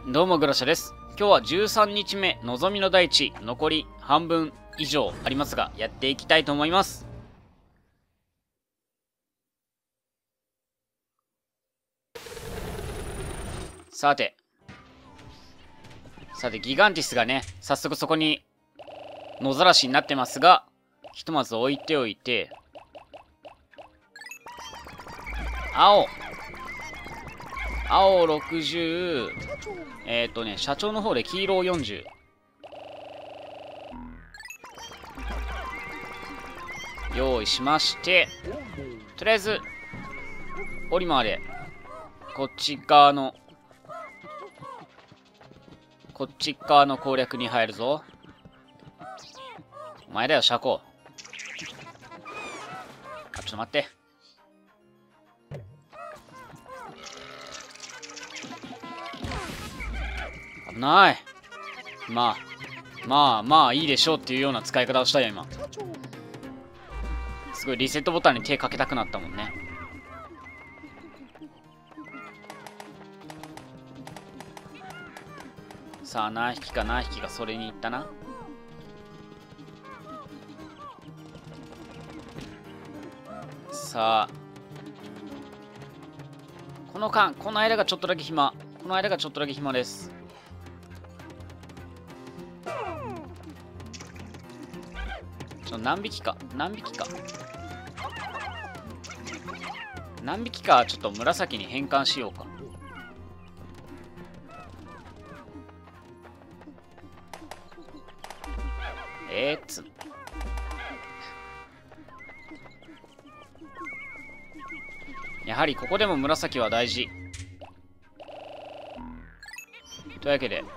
どうもグラシャです。今日は13日目、望みの大地、残り半分以上ありますが、やっていきたいと思います。さて、ギガンティスがね、早速そこに野ざらしになってますが、ひとまず置いておいて、青60、社長の方で黄色40。用意しまして、とりあえず、オリマーで、こっち側の攻略に入るぞ。お前だよ、シャコ。あ、ちょっと待って。危ない。まあいいでしょうっていうような使い方をしたよ、今。すごいリセットボタンに手かけたくなったもんね。さあ、何匹かそれに行ったな。さあ、この間がちょっとだけ暇。です。何匹かちょっと紫に変換しようか。やはりここでも紫は大事というわけで、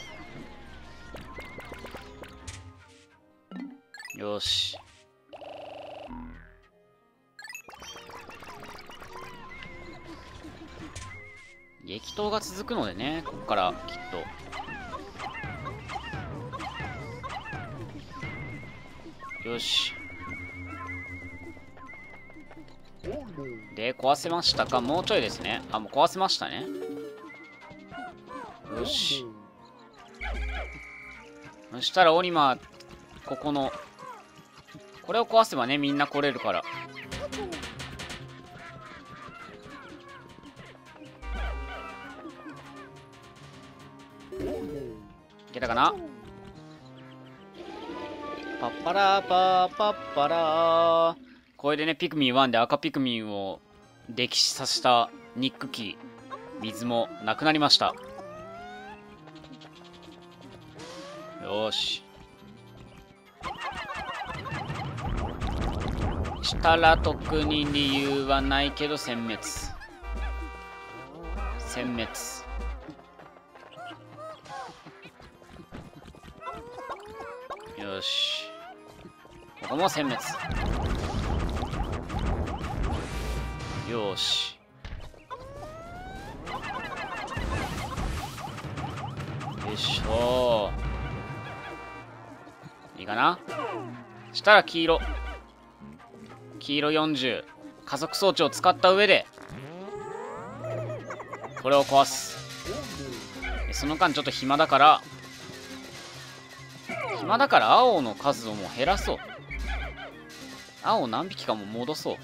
よし。激闘が続くのでね、ここからきっと。よし。で、壊せましたか？もうちょいですね。あ、もう壊せましたね。よし。そしたらオリマー、これを壊せばね、みんな来れるから。いけたかな？パッパラーパーパッパラー。これでね、ピクミン1で赤ピクミンを溺死させたニックキー、水もなくなりました。よーし。したら特に理由はないけど殲滅。よし。ここも殲滅。よし。よいしょー。いいかな？したら黄色40。加速装置を使った上で、これを壊す。その間ちょっと暇だから青の数をもう減らそう。青何匹かも戻そう。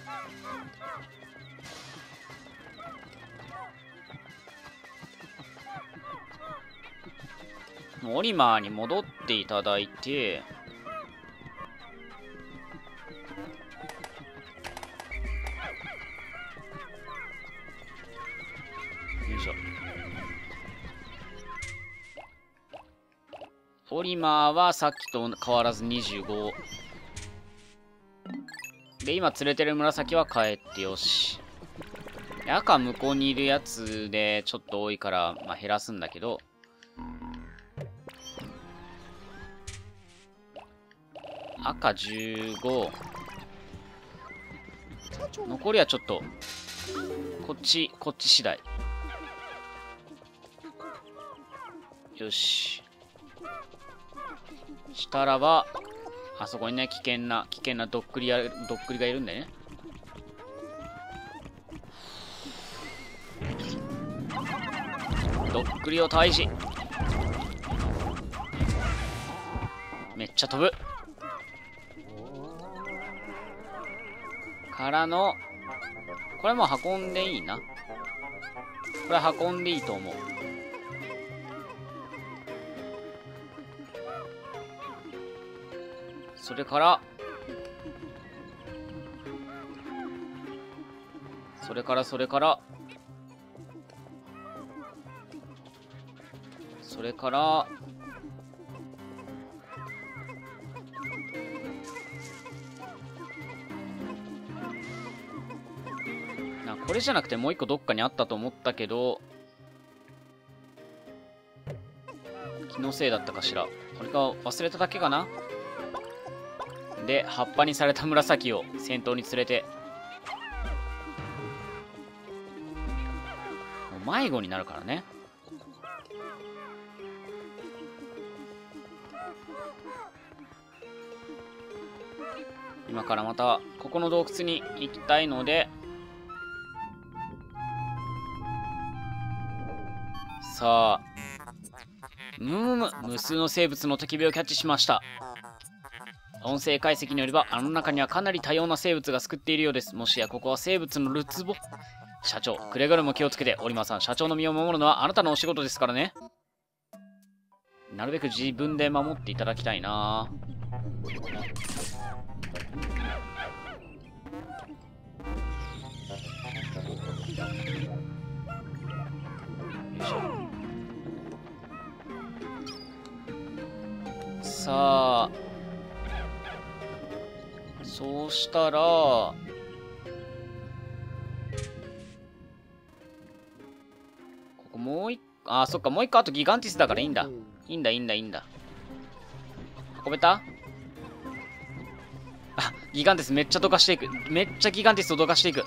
オリマーに戻っていただいて、よいしょ。オリマーはさっきと変わらず25で、今連れてる紫は帰ってよし。赤向こうにいるやつでちょっと多いから、まあ、減らすんだけど、赤15。残りはちょっとこっち次第。よし。したらばあそこにね、危険なドックリがいるんだよね。 どっくりを退治。めっちゃ飛ぶ。からの、これもう運んでいいな。これ運んでいいと思う。それから、それから、それから、それから、これじゃなくてもう一個どっかにあったと思ったけど、気のせいだったかしら。これか忘れただけかな。で、葉っぱにされた紫を先頭に連れて、もう迷子になるからね。今からまたここの洞窟に行きたいので、さあ、無数の生物の焚き火をキャッチしました。音声解析によれば、あの中にはかなり多様な生物が救っているようです。もしやここは生物のるつぼ。社長、くれぐれも気をつけて。オリマさん、社長の身を守るのはあなたのお仕事ですからね。なるべく自分で守っていただきたいな。よいしょ。さあ、そうしたら、ここもう一個、あ、そっか、もう一個あとギガンティスだからいいんだ。いいんだ、いいんだ、いいんだ。運べた？あ、ギガンティスめっちゃどかしていく。めっちゃギガンティスをどかしていく。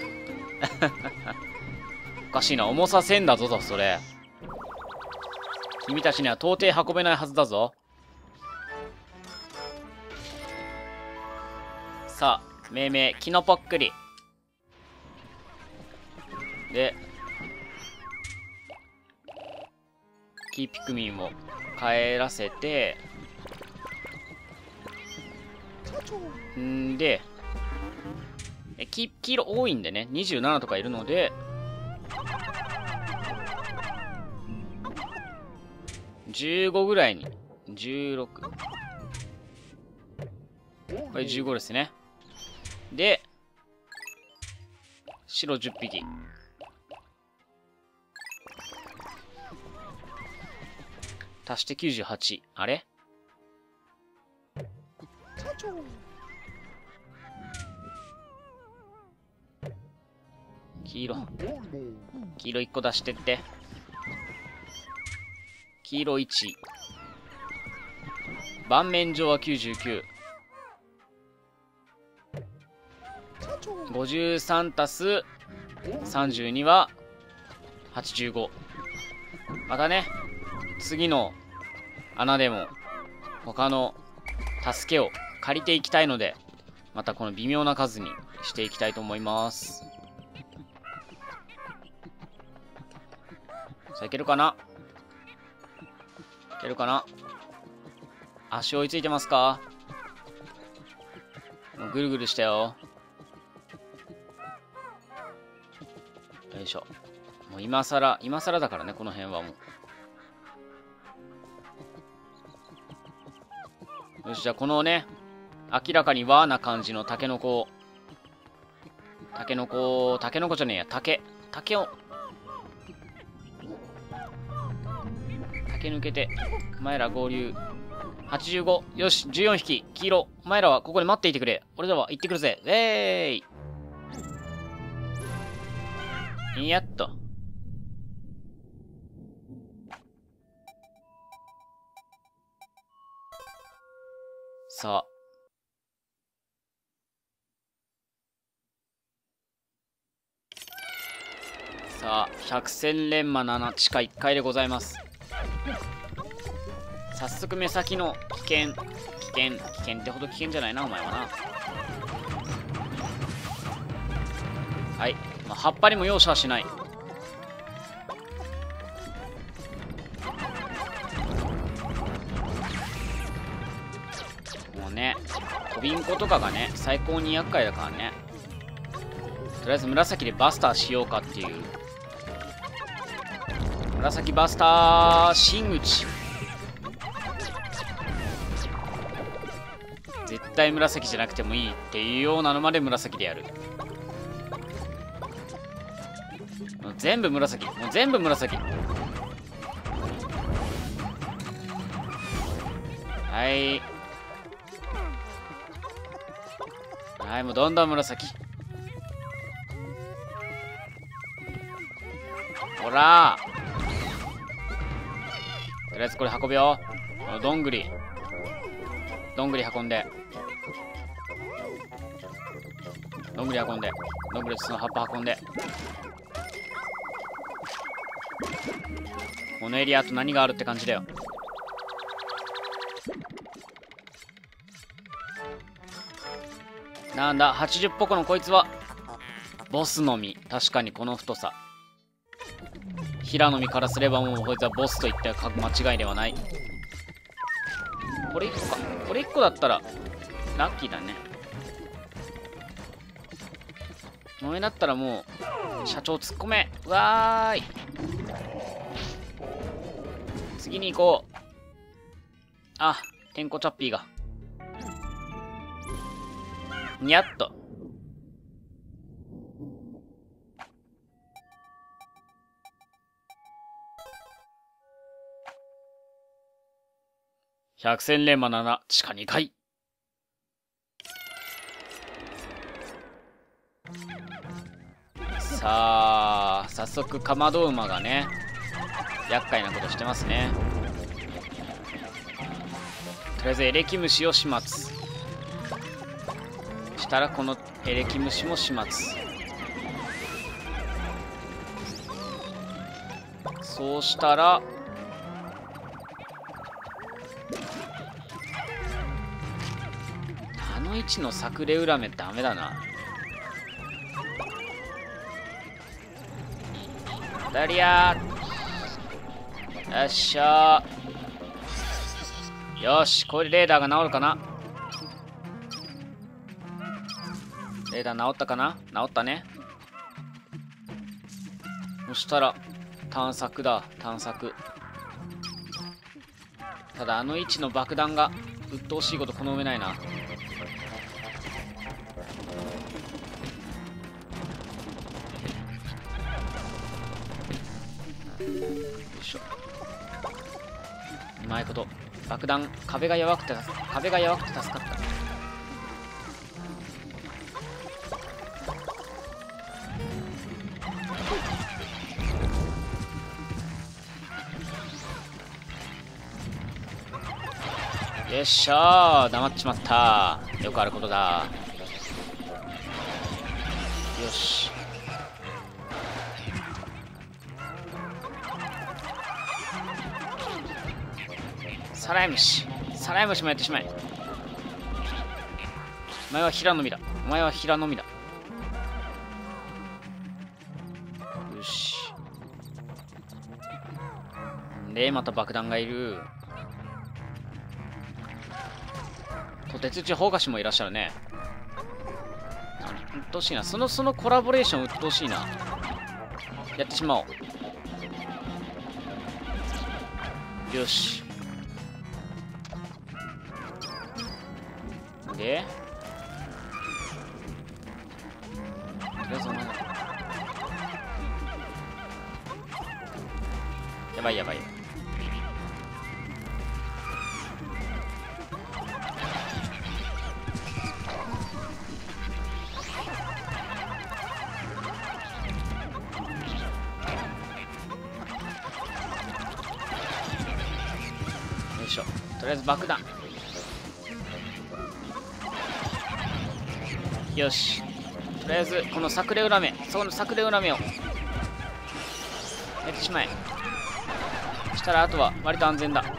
おかしいな、重さ1000だぞ、それ。君たちには到底運べないはずだぞ。さあ、命名、キノポックリ。で、キーピクミンを帰らせて、んで、黄色多いんでね、27とかいるので、15ぐらいに、16。これ15ですね。で、白10匹。足して98。あれ？黄色1個出してって。黄色1。盤面上は99。53足す32は85。またね、次の穴でも他の助けを借りていきたいので、またこの微妙な数にしていきたいと思います。さあ、いけるかな？いけるかな？足追いついてますか？もうぐるぐるしたよ。よいしょ。もう今更だからね、この辺はもう。よし、じゃあこのね、明らかに和な感じのタケノコじゃねえや、竹を、竹抜けて、お前ら合流。85。よし、14匹。黄色。お前らはここで待っていてくれ。俺らは行ってくるぜ。やっと。さあ、百戦錬磨7地下1階でございます。早速目先の危険ってほど危険じゃないな、お前はな。はい、まあ、葉っぱにも容赦はしない。 ね、飛びんことかがね、最高に厄介だからね。とりあえず紫でバスターしようかっていう。紫バスター、真打ち。絶対紫じゃなくてもいいっていうようなのまで紫でやる。もう全部紫。もう全部紫。はい。はい、もうどんどん紫。ほらとりあえずこれ運ぶよ。どんぐり運んで、どんぐり運んで、どんぐりとその葉っぱ運んで。このエリアあと何があるって感じだよ。なんだ、80ポコのこいつはボスの実。確かにこの太さ、平の実からすればもうこいつはボスといっては間違いではない。これ1個か。これ1個だったらラッキーだね。これだったらもう社長突っ込め。わーい、次に行こう。あ、てんこチャッピーがにゃっと。百戦錬磨7地下2階。さあ早速かまど馬がね厄介なことしてますね。とりあえずエレキ虫を始末したら、このエレキ虫も始末。そうしたらあの位置のサクレウラメダメだな。ダリアー、よっしゃー。よし、これレーダーが治るかな。レーダー治ったかな。治ったね。そしたら探索だ、探索。ただあの位置の爆弾が鬱陶しいことこの上ないな。よいしょ。うまいこと。爆弾、壁が弱くて助かった。よっしゃー、黙っちまった。よくあることだ。よし。サライムシもやってしまえ。お前は平のみだ。よし。でまた爆弾がいる。とてつちほうがしもいらっしゃるね。うっとうしいな。そのコラボレーションうっとうしいな。やってしまおう。よし。でとりあえずお前やばい。よいしょ。とりあえず爆弾。よし。とりあえずこのサクレウラメ、そのサクレウラメをやってしまえ。そしたらあとは割と安全だ。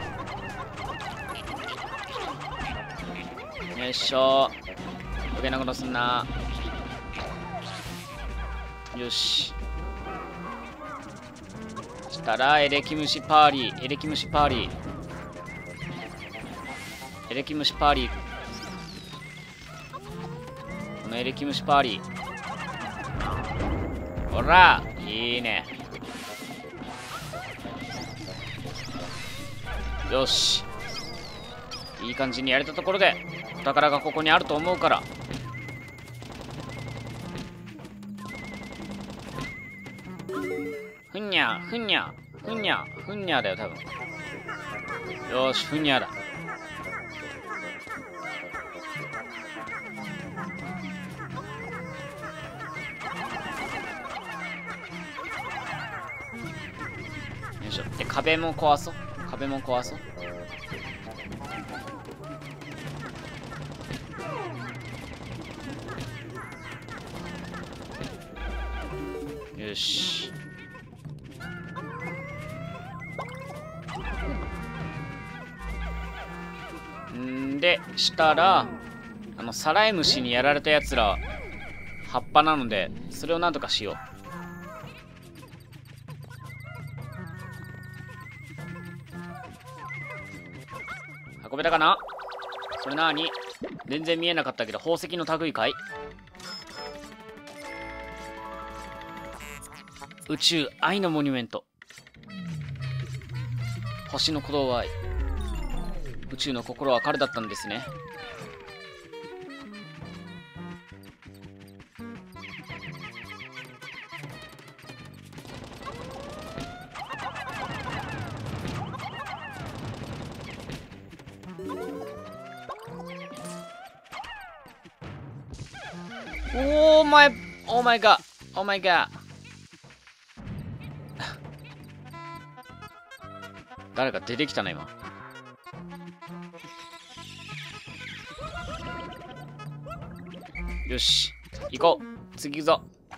よいしょ。余計なことすんな。よし。そしたらエレキ虫パーリーのエレキ虫パーリー。ほらいいね。よし、いい感じにやれたところでお宝がここにあると思うから。ふんにゃふんにゃふんにゃふんにゃだよ多分。よし、ふんにゃだ。よいしょ。で、壁も壊そう。壁も壊そう。よし。でしたら、サライムシにやられたやつら葉っぱなので、それをなんとかしよう。運べたかな。それなに全然見えなかったけど、宝石の類かい。宇宙愛のモニュメント。星の鼓動愛。宇宙の心は彼だったんですね。オーマイガー、オーマイガー。誰か出てきたな今。よし、行こう。次行くぞ。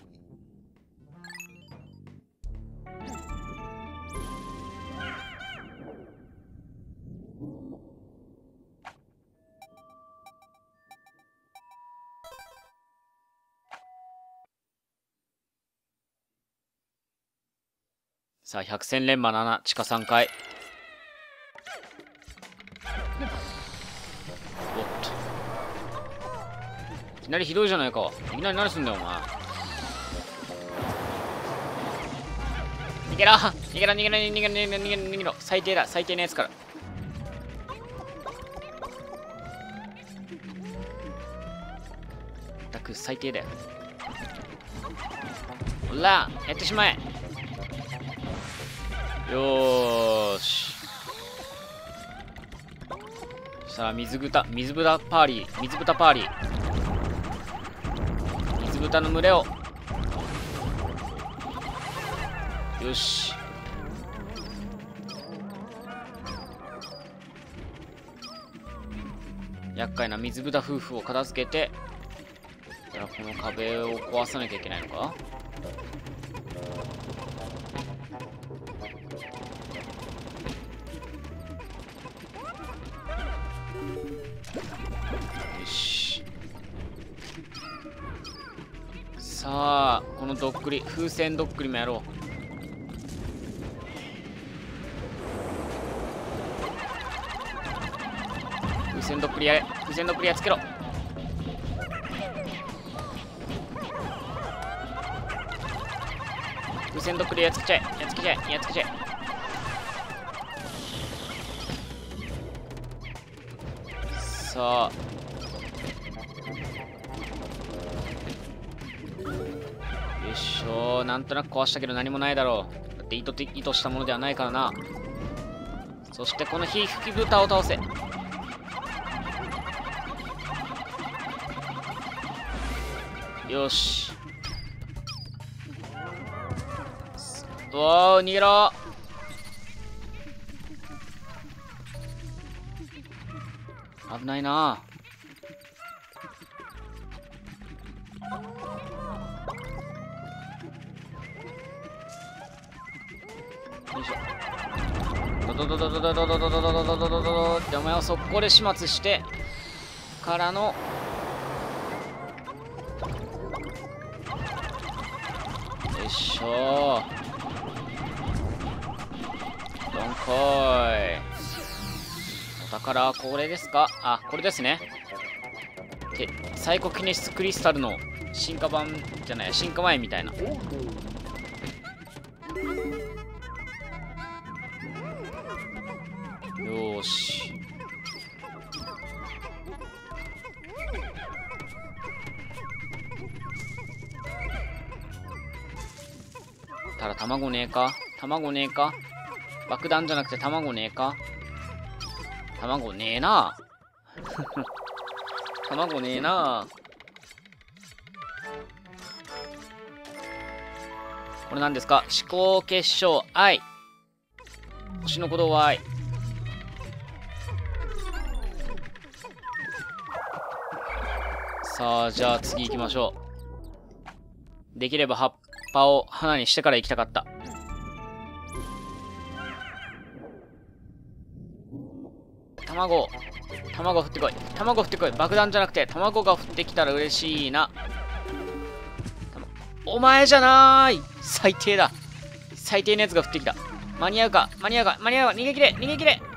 さあ、百戦錬磨7、地下3階。おっと。いきなりひどいじゃないか。いきなり何すんだよ、お前。逃げろ逃げろ逃げろ逃げろ逃げろ逃げろ逃げろ。最低だ、最低なやつから。全く最低だよ。ほら、やってしまえ。よーし。そしたら水豚パーリー、水豚パーリー。水豚の群れを。よし。厄介な水豚夫婦を片付けて、だからこの壁を壊さなきゃいけないのか。さあ、このどっくり、風船どっくりもやろう。風船どっくりやれ、風船どっくりやっつけろ。風船どっくりやっつけちゃえ、やっつけちゃえ、やっつけちゃえ。さあ、よいしょ。なんとなく壊したけど何もないだろう。だって意図したものではないからな。そしてこの火吹き豚を倒せ。よし。うわー、逃げろ。危ないな。よいしょ。ドドドドドドドドドドドドドドドドってお前を速攻で始末してからの、よいしょ。どんこーい。お宝はこれですか。あ、これですね。 サイコキネシスクリスタルの進化版じゃない、進化前みたいな。よーし。ただ卵ねえか、卵ねえか、爆弾じゃなくて卵ねえか、卵ねえな卵ねえな。これ何ですか？思考結晶愛、星の鼓動は愛。さあ、じゃあ次行きましょう。できれば葉っぱを花にしてから行きたかった。卵降ってこい、卵降ってこい。爆弾じゃなくて卵が降ってきたら嬉しいな。お前じゃない。最低だ。最低のやつが降ってきた。間に合うか、間に合うか、間に合うか。逃げ切れ、逃げ切れ。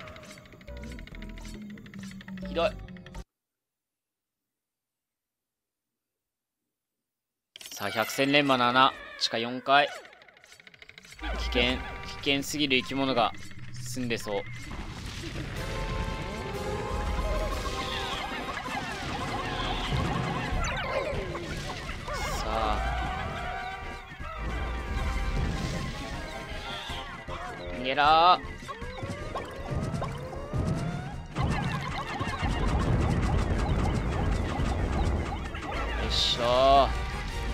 ひどい。さあ、百戦錬磨7、地下4階。危険すぎる生き物が住んでそう。さあ、逃げらー。よいしょー。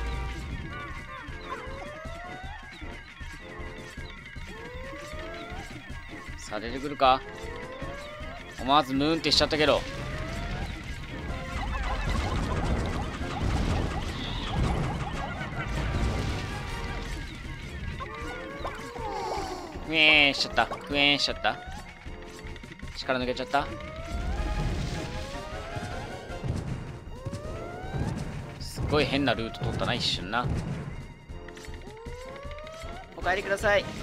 さあ、出てくるか。思わずムーンってしちゃったけど。ふえーしちゃった。ふえーしちゃった。力抜けちゃった。すっごい変なルート取ったな、一瞬な。お帰りください。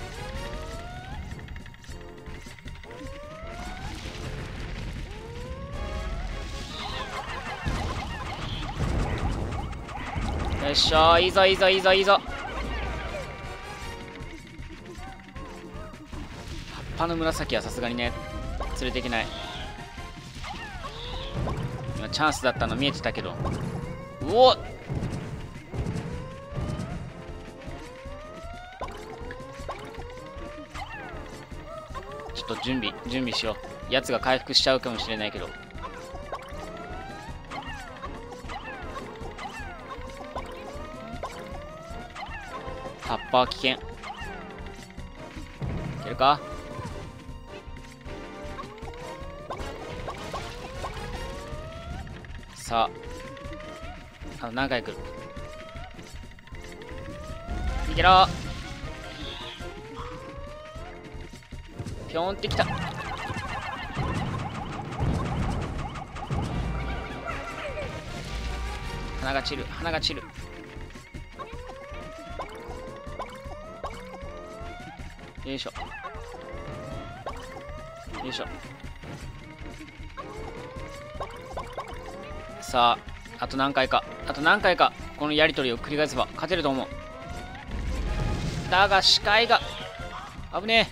よいしょ、いいぞいいぞいいぞいいぞ。葉っぱの紫はさすがにね、連れていけない。今チャンスだったの見えてたけど。うおっ、ちょっと準備しよう。やつが回復しちゃうかもしれないけど。葉っぱは危険。いけるか。さあ、何回来る。いけろ。ぴょんってきた。鼻が散る、鼻が散る。よいしょよいしょ。さあ、あと何回かこのやり取りを繰り返せば勝てると思う。だが視界が危ね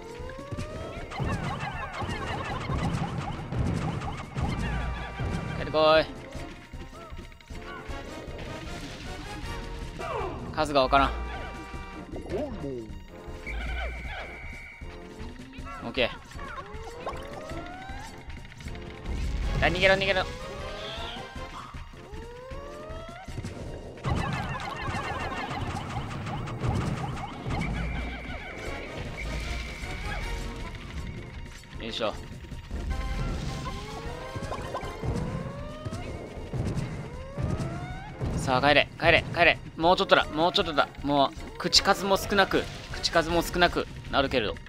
え。帰ってこい。数がわからん。オッケー。あ、逃げろ逃げろ。よいしょ。さあ、帰れ帰れ帰れ。もうちょっとだ、もうちょっとだ。もう口数も少なくなるけれど。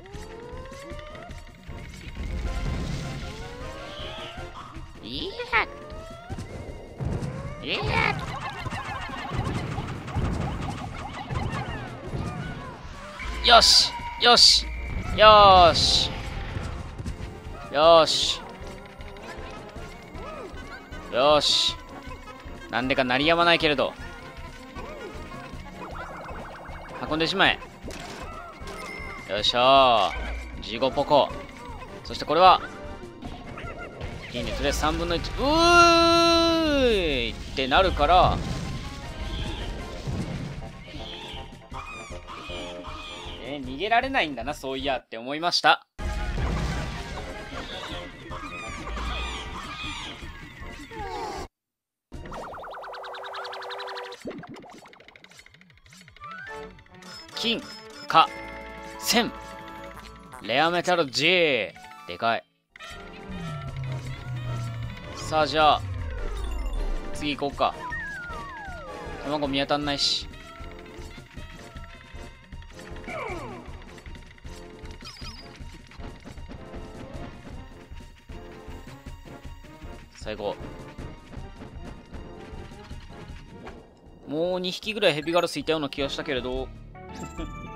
よしよしよしよし。 よーし。なんでか鳴りやまないけれど。運んでしまえ。よいしょー。15ポコ。そしてこれは、いいね。とりあえず3分の1。ーいってなるから、逃げられないんだな、そういやって思いました。金、火、千。レアメタル G。でかい。さあ、じゃあ、次行こうか。卵見当たんないし。最後。もう2匹ぐらいヘビガラスいたような気がしたけれど。